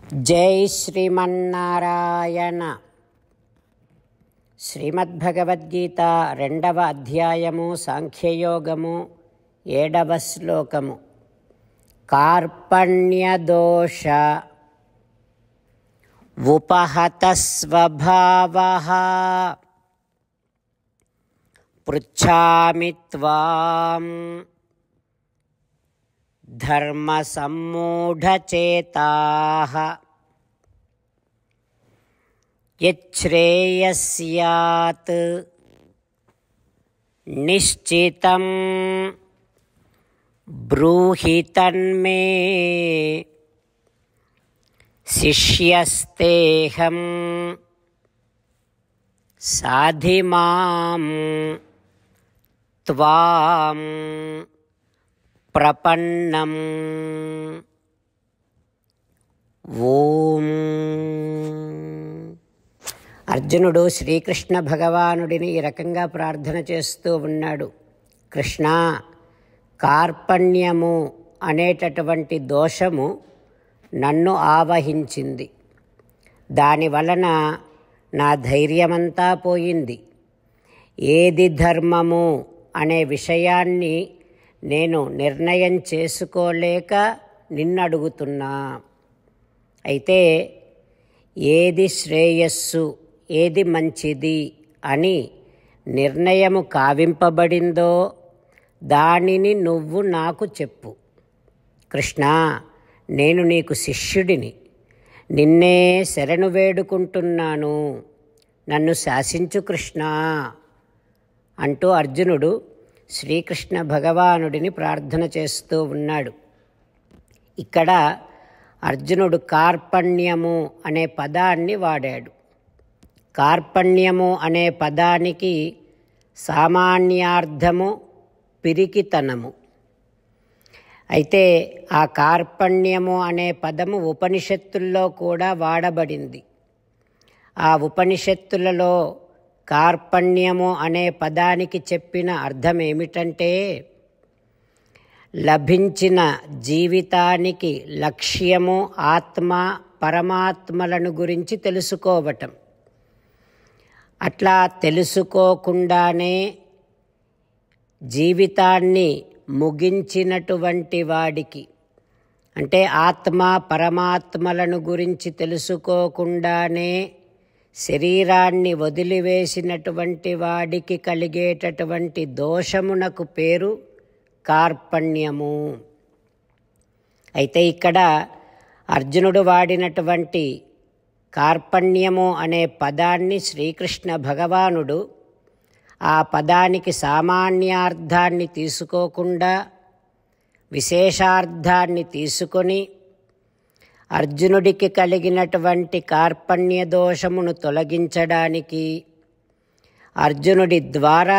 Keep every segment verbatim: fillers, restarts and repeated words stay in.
జై శ్రీమన్నారాయణ. శ్రీమద్భగవద్గీత రెండవ అధ్యాయము సాంఖ్యయోగము ఏడవ శ్లోకము. కార్పణ్యదోష ఉపహత స్వభావః పృచ్ఛామి త్వాం ధర్మసమ్మూఢచేతాః యచ్ఛ్రేయస్యాత్ నిశ్చితం బ్రూహి తన్మే శిష్యస్తేహం సాధిమాం త్వాం ప్రపన్నం. ఓం. అర్జునుడు శ్రీకృష్ణ భగవానుడిని ఈ రకంగా ప్రార్థన చేస్తూ ఉన్నాడు. కృష్ణ, కార్పణ్యము అనేటటువంటి దోషము నన్ను ఆవహించింది. దానివలన నా ధైర్యమంతా పోయింది. ఏది ధర్మము అనే విషయాన్ని నేను నిర్ణయం చేసుకోలేక నిన్నడుగుతున్నా. అయితే ఏది శ్రేయస్సు, ఏది మంచిది అని నిర్ణయము కావింపబడిందో దానిని నువ్వు నాకు చెప్పు. కృష్ణ, నేను నీకు శిష్యుడిని, నిన్నే శరణు వేడుకుంటున్నాను, నన్ను శాసించు కృష్ణ అంటూ అర్జునుడు శ్రీకృష్ణ భగవానుడిని ప్రార్థన చేస్తూ ఉన్నాడు. ఇక్కడ అర్జునుడు కార్పణ్యము అనే పదాన్ని వాడాడు. కార్పణ్యము అనే పదానికి సామాన్యార్థము పిరికితనము. అయితే ఆ కార్పణ్యము అనే పదము ఉపనిషత్తుల్లో కూడా వాడబడింది. ఆ ఉపనిషత్తులలో కార్పణ్యము అనే పదానికి చెప్పిన అర్థం ఏమిటంటే, లభించిన జీవితానికి లక్ష్యము ఆత్మ పరమాత్మలను గురించి తెలుసుకోవటం. అట్లా తెలుసుకోకుండానే జీవితాన్ని ముగించినటువంటి వాడికి, అంటే ఆత్మ పరమాత్మలను గురించి తెలుసుకోకుండానే శరీరాన్ని వదిలివేసినటువంటి వాడికి కలిగేటటువంటి దోషమునకు పేరు కార్పణ్యము. అయితే ఇక్కడ అర్జునుడు వాడినటువంటి కార్పణ్యము అనే పదాన్ని శ్రీకృష్ణ భగవానుడు ఆ పదానికి సామాన్యార్థాన్ని తీసుకోకుండా విశేషార్థాన్ని తీసుకొని అర్జునుడికి కలిగినటువంటి కార్పణ్య దోషమును తొలగించడానికి, అర్జునుడి ద్వారా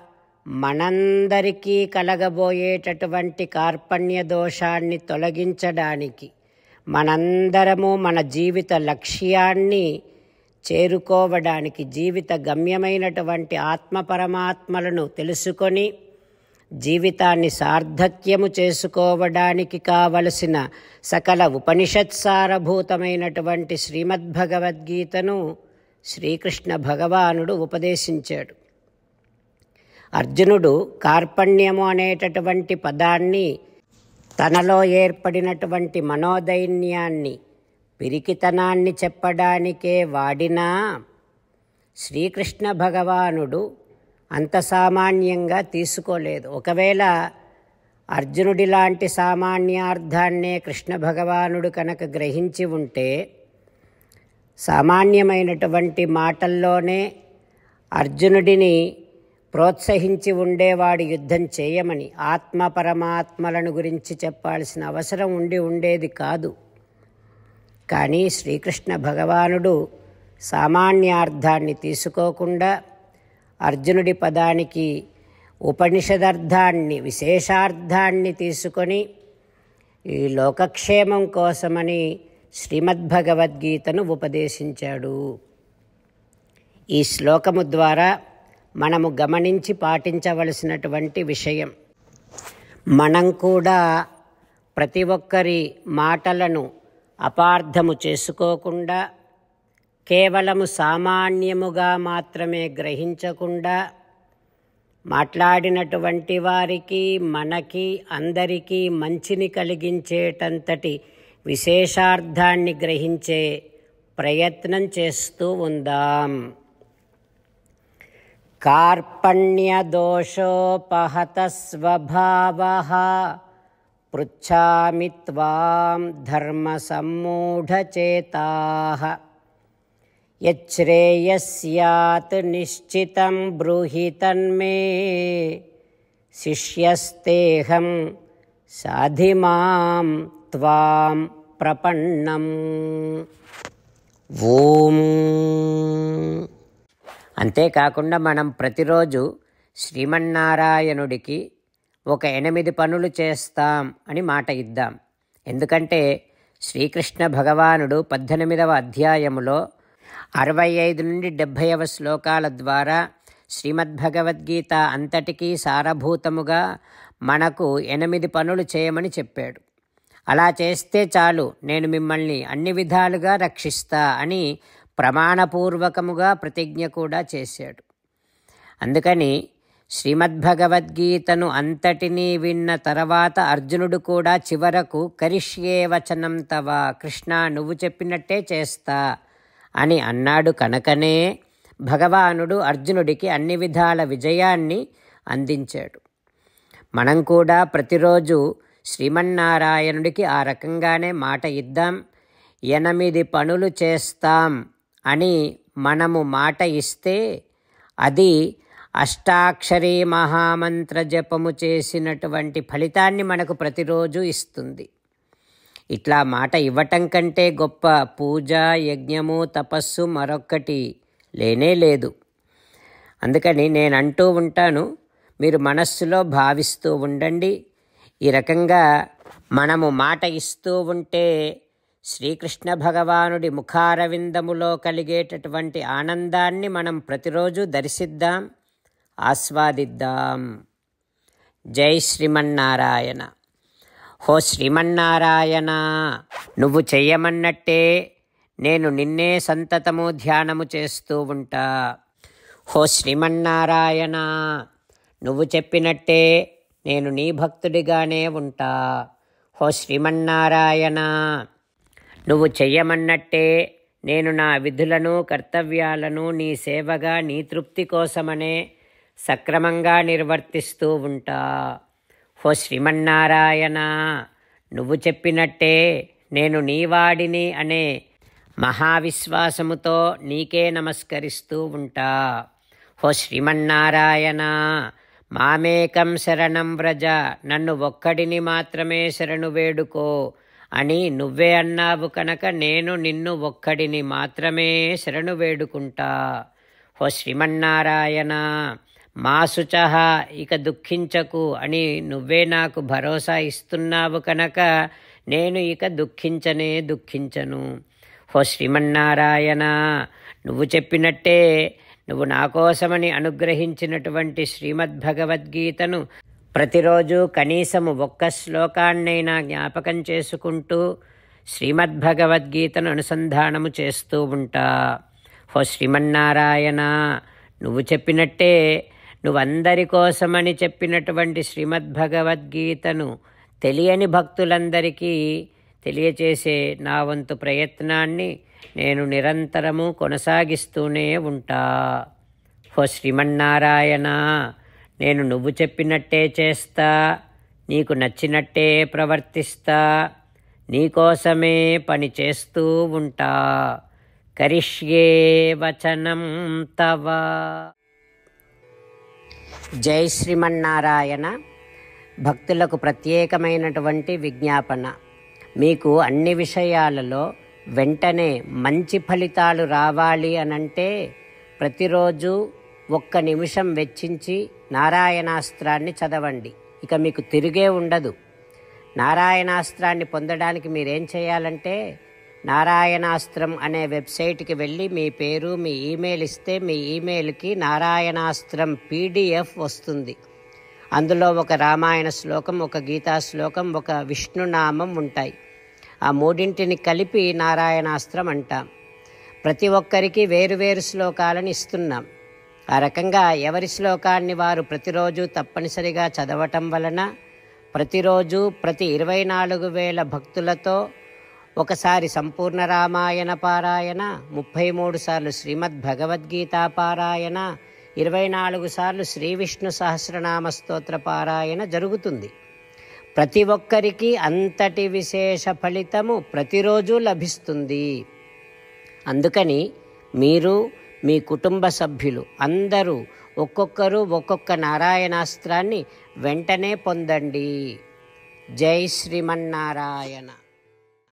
మనందరికీ కలగబోయేటటువంటి కార్పణ్య దోషాన్ని తొలగించడానికి, మనందరము మన జీవిత లక్ష్యాన్ని చేరుకోవడానికి, జీవిత గమ్యమైనటువంటి ఆత్మ పరమాత్మలను తెలుసుకొని జీవితాన్ని సార్థక్యము చేసుకోవడానికి కావలసిన సకల ఉపనిషత్సారభూతమైనటువంటి శ్రీమద్భగవద్గీతను శ్రీకృష్ణ భగవానుడు ఉపదేశించాడు. అర్జునుడు కార్పణ్యము అనేటటువంటి పదాన్ని తనలో ఏర్పడినటువంటి మనోదైన్యాన్ని, పిరికితనాన్ని చెప్పడానికే వాడినా శ్రీకృష్ణ భగవానుడు అంత సామాన్యంగా తీసుకోలేదు. ఒకవేళ అర్జునుడి లాంటి సామాన్యార్థాన్నే కృష్ణ భగవానుడు కనుక గ్రహించి ఉంటే, సామాన్యమైనటువంటి మాటల్లోనే అర్జునుడిని ప్రోత్సహించి ఉండేవాడు యుద్ధం చేయమని. ఆత్మ పరమాత్మలను గురించి చెప్పాల్సిన అవసరం ఉండి ఉండేది కాదు. కానీ శ్రీకృష్ణ భగవానుడు సామాన్యార్థాన్ని తీసుకోకుండా అర్జునుడి పదానికి ఉపనిషదర్థాన్ని, విశేషార్థాన్ని తీసుకొని ఈ లోకక్షేమం కోసమని శ్రీమద్భగవద్గీతను ఉపదేశించాడు. ఈ శ్లోకము ద్వారా మనము గమనించి పాటించవలసినటువంటి విషయం, మనం కూడా ప్రతి ఒక్కరి మాటలను అపార్థము చేసుకోకుండా, కేవలము సామాన్యముగా మాత్రమే గ్రహించకుండా, మాట్లాడినటువంటి వారికి, మనకి, అందరికీ మంచిని కలిగించేటంతటి విశేషార్థాన్ని గ్రహించే ప్రయత్నం చేస్తూ ఉందాం. కార్పణ్యదోషోపహత స్వభావః పృచ్ఛామి త్వాం ధర్మసమ్మూఢచేతాః యచ్ఛ్రేయస్యాత్ నిశ్చితం బ్రూహి తన్మే శిష్యస్తేహం సాధిమాం త్వాం ప్రపన్నం. ఓం. అంతేకాకుండా మనం ప్రతిరోజు శ్రీమన్నారాయణుడికి ఒక ఎనిమిది పనులు చేస్తాం అని మాట ఇద్దాం. ఎందుకంటే శ్రీకృష్ణ భగవానుడు పద్దెనిమిదవ అధ్యాయములో అరవై ఐదు నుండి డెబ్భైవ శ్లోకాల ద్వారా శ్రీమద్భగవద్గీత అంతటికీ సారభూతముగా మనకు ఎనిమిది పనులు చేయమని చెప్పాడు. అలా చేస్తే చాలు, నేను మిమ్మల్ని అన్ని విధాలుగా రక్షిస్తా అని ప్రమాణపూర్వకముగా ప్రతిజ్ఞ కూడా చేశాడు. అందుకని శ్రీమద్భగవద్గీతను అంతటినీ విన్న తర్వాత అర్జునుడు కూడా చివరకు కరిష్యే వచనం తవ, కృష్ణ నువ్వు చెప్పినట్టే చేస్తా అని అన్నాడు. కనుకనే భగవానుడు అర్జునుడికి అన్ని విధాల విజయాన్ని అందించాడు. మనం కూడా ప్రతిరోజు శ్రీమన్నారాయణుడికి ఆ రకంగానే మాట ఇద్దాం. ఎనిమిది పనులు చేస్తాం అని మనము మాట ఇస్తే అది అష్టాక్షరీ మహామంత్ర జపము చేసినటువంటి ఫలితాన్ని మనకు ప్రతిరోజు ఇస్తుంది. ఇట్లా మాట ఇవ్వటం కంటే గొప్ప పూజ, యజ్ఞము, తపస్సు మరొక్కటి లేనే లేదు. అందుకని నేను అంటూ ఉంటాను, మీరు మనస్సులో భావిస్తూ ఉండండి. ఈ రకంగా మనము మాట ఇస్తూ ఉంటే శ్రీకృష్ణ భగవానుడి ముఖారవిందములో కలిగేటటువంటి ఆనందాన్ని మనం ప్రతిరోజు దర్శిద్దాం, ఆస్వాదిద్దాం. జై శ్రీమన్నారాయణ. హో శ్రీమన్నారాయణ, నువ్వు చెయ్యమన్నట్టే నేను నిన్నే సంతతము ధ్యానము చేస్తూ ఉంటా. హో శ్రీమన్నారాయణ, నువ్వు చెప్పినట్టే నేను నీ భక్తుడిగానే ఉంటా. హో శ్రీమన్నారాయణ, నువ్వు చెయ్యమన్నట్టే నేను నా విధులను, కర్తవ్యాలను నీ సేవగా, నీ తృప్తి కోసమనే సక్రమంగా నిర్వర్తిస్తూ ఉంటా. హో శ్రీమన్నారాయణ, నువ్వు చెప్పినట్టే నేను నీవాడిని అనే మహావిశ్వాసముతో నీకే నమస్కరిస్తూ ఉంటా. హో శ్రీమన్నారాయణ, మామేకం శరణం వ్రజ, నన్ను ఒక్కడిని మాత్రమే శరణు వేడుకో అని నువ్వే అన్నావు కనుక నేను నిన్ను ఒక్కడిని మాత్రమే శరణు వేడుకుంటా. హో శ్రీమన్నారాయణ, మా శుచః, ఇక దుఃఖించకు అని నువ్వే నాకు భరోసా ఇస్తున్నావు కనుక నేను ఇక దుఃఖించనే దుఃఖించను. హో శ్రీమన్నారాయణ, నువ్వు చెప్పినట్టే నువ్వు నా కోసమని అనుగ్రహించినటువంటి శ్రీమద్భగవద్గీతను ప్రతిరోజు కనీసము ఒక్క శ్లోకాన్నైనా జ్ఞాపకం చేసుకుంటూ శ్రీమద్భగవద్గీతను అనుసంధానము చేస్తూ ఉంటా. హో శ్రీమన్నారాయణ, నువ్వు చెప్పినట్టే నువ్వందరి కోసమని చెప్పినటువంటి శ్రీమద్భగవద్గీతను తెలియని భక్తులందరికీ తెలియచేసే నా వంతు ప్రయత్నాన్ని నేను నిరంతరము కొనసాగిస్తూనే ఉంటా. హో శ్రీమన్నారాయణ, నేను నువ్వు చెప్పినట్టే చేస్తా, నీకు నచ్చినట్టే ప్రవర్తిస్తా, నీకోసమే పని చేస్తూ ఉంటా. కరిష్యే వచనం తవ. జై శ్రీమన్నారాయణ. భక్తులకు ప్రత్యేకమైనటువంటి విజ్ఞాపన. మీకు అన్ని విషయాలలో వెంటనే మంచి ఫలితాలు రావాలి అనంటే ప్రతిరోజు ఒక్క నిమిషం వెచ్చించి నారాయణాస్త్రాన్ని చదవండి. ఇక మీకు తిరిగే ఉండదు. నారాయణాస్త్రాన్ని పొందడానికి మీరేం చేయాలంటే నారాయణాస్త్రం అనే వెబ్సైట్కి వెళ్ళి మీ పేరు, మీ ఈమెయిల్ ఇస్తే మీ ఈమెయిల్కి నారాయణాస్త్రం పీడిఎఫ్ వస్తుంది. అందులో ఒక రామాయణ శ్లోకం, ఒక గీతా శ్లోకం, ఒక విష్ణునామం ఉంటాయి. ఆ మూడింటిని కలిపి నారాయణాస్త్రం అంటాం. ప్రతి ఒక్కరికి వేరువేరు శ్లోకాలను ఇస్తున్నాం. ఆ రకంగా ఎవరి శ్లోకాన్ని వారు ప్రతిరోజు తప్పనిసరిగా చదవటం వలన ప్రతిరోజు ప్రతి ఇరవై నాలుగు వేల భక్తులతో ఒకసారి సంపూర్ణ రామాయణ పారాయణ, ముప్పై మూడు సార్లు శ్రీమద్ భగవద్గీత పారాయణ, ఇరవై నాలుగు సార్లు శ్రీ విష్ణు సహస్రనామ స్తోత్ర పారాయణ జరుగుతుంది. ప్రతి ఒక్కరికి అంతటి విశేష ఫలితము ప్రతిరోజు లభిస్తుంది. అందుకని మీరు, మీ కుటుంబ సభ్యులు అందరూ ఒక్కొక్కరు ఒక్కొక్క నారాయణాస్త్రాన్ని వెంటనే పొందండి. జై శ్రీమన్నారాయణ.